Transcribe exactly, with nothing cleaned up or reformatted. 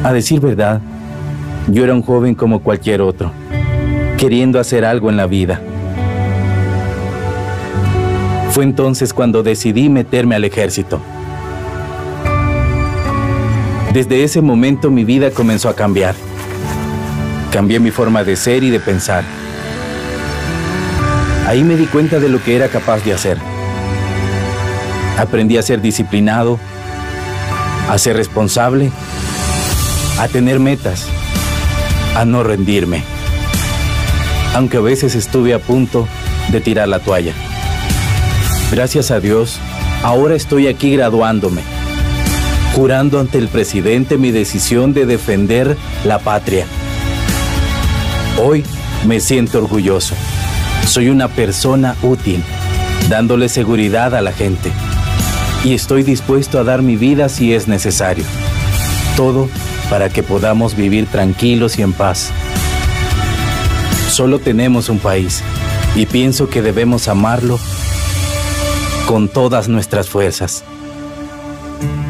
A decir verdad, yo era un joven como cualquier otro, queriendo hacer algo en la vida. Fue entonces cuando decidí meterme al ejército. Desde ese momento mi vida comenzó a cambiar. Cambié mi forma de ser y de pensar. Ahí me di cuenta de lo que era capaz de hacer. Aprendí a ser disciplinado, a ser responsable, a tener metas, a no rendirme. Aunque a veces estuve a punto de tirar la toalla. Gracias a Dios, ahora estoy aquí graduándome, jurando ante el presidente mi decisión de defender la patria. Hoy me siento orgulloso. Soy una persona útil, dándole seguridad a la gente. Y estoy dispuesto a dar mi vida si es necesario. Todo para que podamos vivir tranquilos y en paz. Solo tenemos un país y pienso que debemos amarlo con todas nuestras fuerzas.